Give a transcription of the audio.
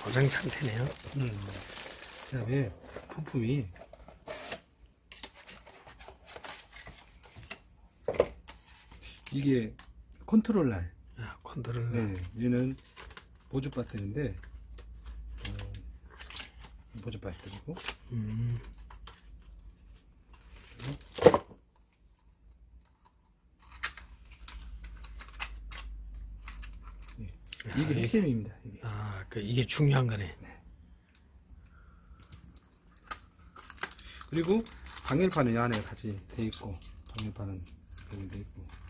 고정 상태네요. 그 다음에 부품이 이게 컨트롤 라인. 아, 컨트롤러. 네, 얘는 보조 배터리인데 보조 배터리고 네. 이게 핵심입니다. 이게. 아, 이게 중요한 거네. 네. 그리고 방열판은 이 안에 같이 돼 있고, 방열판은 여기 돼 있고.